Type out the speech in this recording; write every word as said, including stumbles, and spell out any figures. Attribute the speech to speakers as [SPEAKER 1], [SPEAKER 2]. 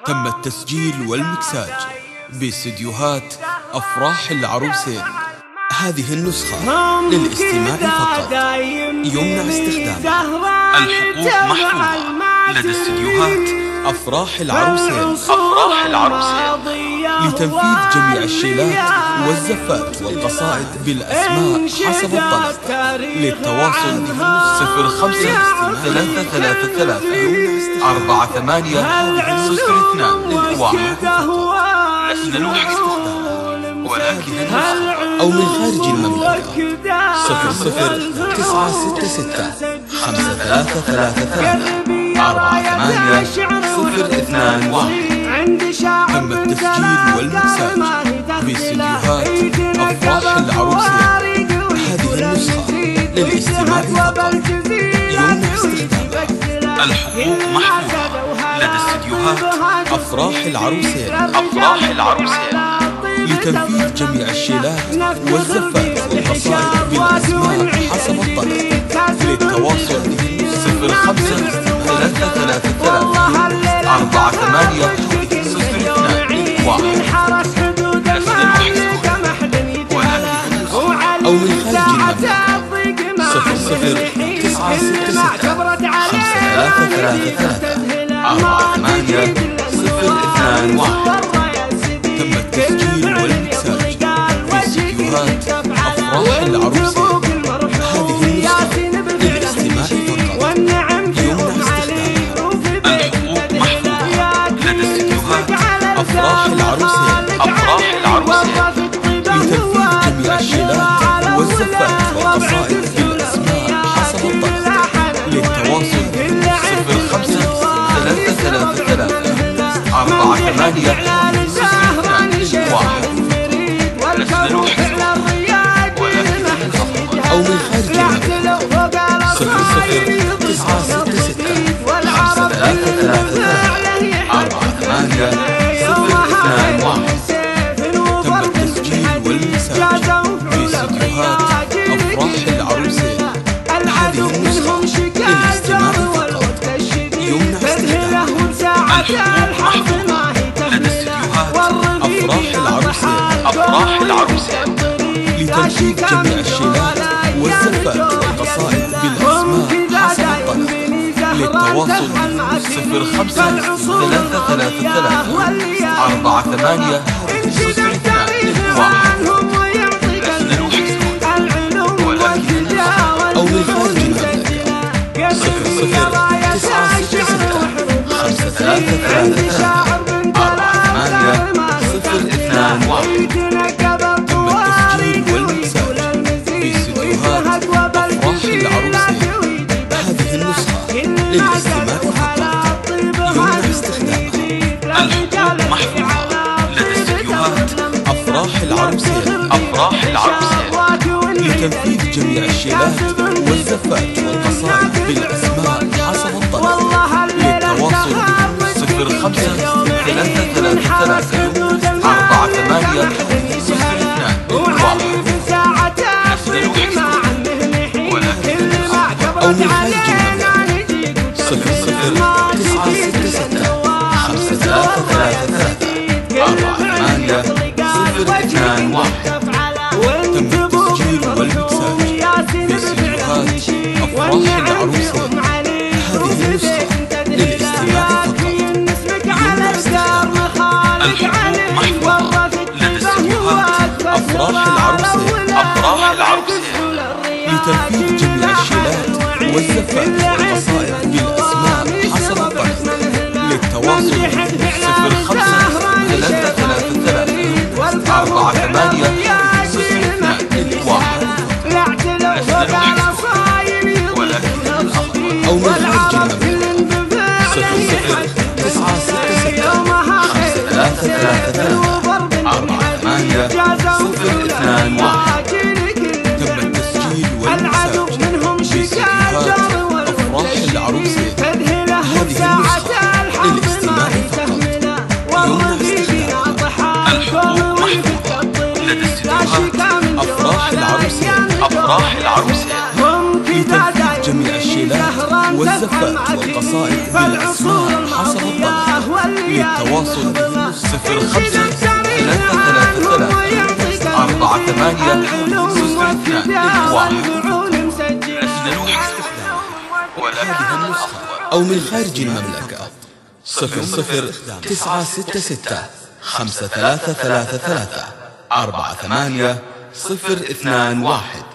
[SPEAKER 1] تم التسجيل والمكساج باستديوهات أفراح العروسين. هذه النسخة للاستماع فقط، يمنع استخدامها. الحقوق محفوظة لدى استديوهات أفراح العروسين. أفراح العروسين لتنفيذ جميع الشيلات والزفات والقصائد بالأسماء حسب الطلب. للتواصل صفر خمسة ثلاثة ثلاثة ثلاثة أربعة ثمانية صفر اثنان واحد. لسنا نوحي استخدامها ولكن النسخة أو من خارج المملكة صفر صفر تسعة ستة ستة خمسة ثلاثة ثلاثة ثلاثة أربعة ثمانية صفر اثنان واحد. تم التسجيل والمكساج باستديوهات أفراح العروسين. هذه النسخة للاستماع فقط، يمنع استخدامها. الحقوق محفوظة لدى استديوهات أفراح العروسين. أفراح العروسين لتنفيذ جميع الشيلات والزفات والقصائد بالأسماء حسب الطلب. للتواصل صفر خمسة ثلاثة ثلاثة ثلاثة أربعة ثمانية صفر اثنان واحد. لسنا نوحي أو من خارج المملكة صفر صفر تسعة ستة ستة خمسة ثلاثة ثلاثة ثلاثة أربعة ثمانية صفر اثنان واحد. تم التسجيل والمكساج باستديوهات أفراح العروسين. هذه النسخة للاستماع فقط، يمنع استخدامها. الحقوق محفوظة لدى استديوهات أفراح العروسين. أفراح العروسين لتنفيذ جميع الشيلات والزفات والقصائد بالأسماء حسب الطلب. للتواصل صفر خمسة ثلاثة ثلاثة ثلاثة أربعة ثمانية واحد. لسنا نوحي أو من خارج المملكة صفر صفر تسعة ستة ستة خمسة ثلاثة ثلاثة ثلاثة أربعة ثمانية صفر اثنان واحد. تم التسجيل والمكساج باستديوهات أفراح العروسين. هذه النسخة للاستماع فقط، يمنع استخدامها. الحقوق محفوظة لدى استديوهات أفراح العروسين. أفراح العروسين لتنفيذ جميع الشيلات والزفات والقصائد بالأسماء حسب الطلب. للتواصل صفر خمسة ثلاثة ثلاثة ثلاثة أربعة ثمانية صفر اثنان واحد. لسنا نوحي ولكن أو من خارج المملكة صفر صفر تسعة ستة ستة خمسة ثلاثة ثلاثة ثلاثة أربعة ثمانية صفر اثنان واحد. تم التسجيل والمكساج باستديوهات أفراح العروسين. هذه النسخة للاستماع فقط، يمنع استخدامها. الحقوق محفوظة لدى استديوهات أفراح العروسين. أفراح العروسين لتنفيذ جميع الشيلات والزفات والقصائد بالأسماء حسب الطلب. للتواصل صفر خمسة ثلاثة ثلاثة ثلاثة أربعة ثمانية صفر اثنان واحد. لسنا نوحي ولكن أو من خارج المملكة صفر صفر تسعة ستة ستة خمسة ثلاثة ثلاثة ثلاثة أربعة ثمانية صفر اثنان واحد. تم التسجيل والمكساج باستديوهات أفراح العروسين. هذه النسخة للاستماع فقط، يمنع استخدامها. الحقوق محفوظة لدى استديوهات أفراح العروسين. أفراح العروسين لتنفيذ جميع الشيلات والزفات والقصائد بالأسماء حسب الطلب. للتواصل صفر خمسة ثلاثة ثلاثة ثلاثة أربعة ثمانية صفر اثنان واحد. لسنا نوحي ولكن أو من خارج المملكة صفر صفر تسعة ستة ستة خمسة ثلاثة ثلاثة ثلاثة أربعة ثمانية صفر اثنان واحد. تم التسجيل والمكساج باستديوهات أفراح العروسين. هذه النسخة للاستماع فقط، يمنع استخدامها. الحقوق محفوظة لدى استديوهات أفراح العروسين. أفراح العروسين لتنفيذ جميع الشيلات والزفات والقصائد بالأسماء حسب الطلب.
[SPEAKER 2] للتواصل صفر خمسة ثلاثة ثلاثة ثلاثة أربعة ثمانية صفر اثنان واحد. هذه النسخة أو من خارج المملكة صفر صفر تسعة ستة ستة خمسة ثلاثة ثلاثة ثلاثة أربعة ثمانية صفر اثنان واحد.